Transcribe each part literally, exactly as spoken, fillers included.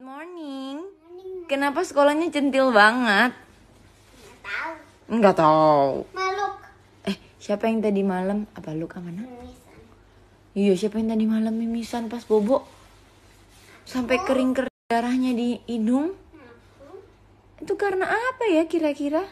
Morning. Kenapa sekolahnya centil banget? Nggak tahu. Enggak tahu. Maluk. Eh, siapa yang tadi malam? Apa lu mana? Mimisan. Iya, siapa yang tadi malam mimisan pas bobo? Sampai kering-kering darahnya di hidung. Aku. Itu karena apa ya kira-kira?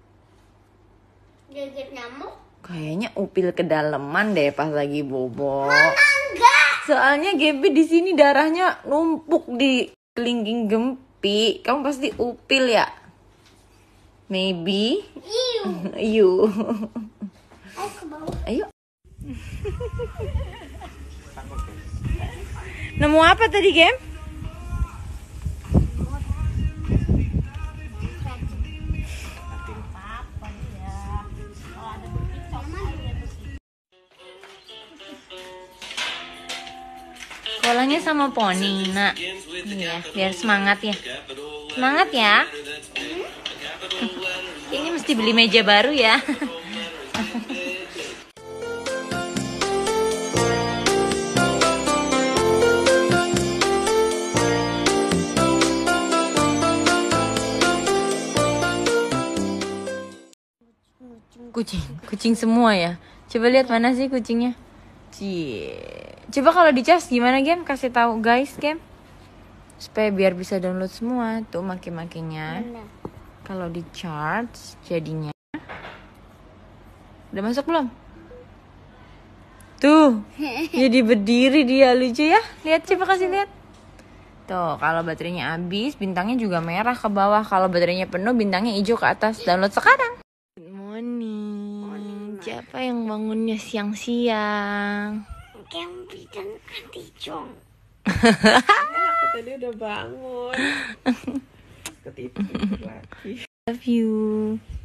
Gigit nyamuk. Kayaknya upil kedalaman deh pas lagi bobo. Mana enggak? Soalnya Gaby di sini darahnya numpuk di kelingking gempi. Kamu pasti upil ya? Maybe. Iu. You. Ayo ke bawah. Ayo. Nemu apa tadi, Gem? Sekolahnya sama poni, nak. Iya, biar semangat ya. Semangat ya. Ini mesti beli meja baru ya. Kucing, kucing semua ya. Coba lihat mana sih kucingnya. Cie. Coba kalau di charge gimana, Gem? Kasih tahu guys, Gem. Supaya biar bisa download semua tuh maki-makinya. Kalau di charge jadinya. Udah masuk belum? Tuh. Jadi berdiri dia, lucu ya. Lihat, coba kasih lihat. Tuh, kalau baterainya habis, bintangnya juga merah ke bawah. Kalau baterainya penuh, bintangnya hijau ke atas. Download sekarang. Good morning. morning Siapa yang bangunnya siang-siang? Gempi dan Auntie Jong. Aku tadi udah bangun. Ketipu lagi. Love you.